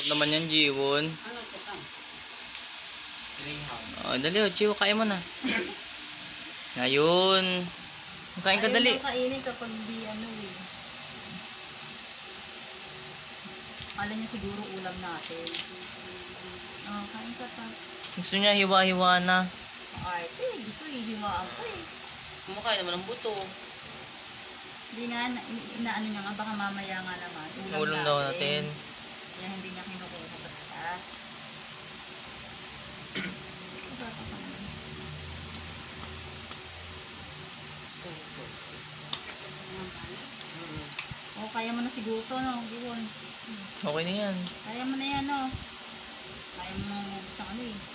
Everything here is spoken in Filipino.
Sarap naman yan, Jiwon. Ano ito ka? Oh, dali, oh, Jiwo, kain mo na. Ngayon. Kain ka, dali. Ayaw nang kainin kapag di ano eh. Alam niya siguro ulam natin. Oh, kain ka pa. Gusto niya hiwa-hiwa na. Arte, gusto hihiwaan ko eh. Kumakain naman ng buto. Hindi nga, inaano niya nga, baka mamaya nga naman. Ulam daw natin. Kaya hindi niya kinukuha basta. Bata ka naman. Oh, kaya mo na siguro to, no? Giwon. Okay na yan. Kaya mo na yan, no? Kaya mo na sa ano eh.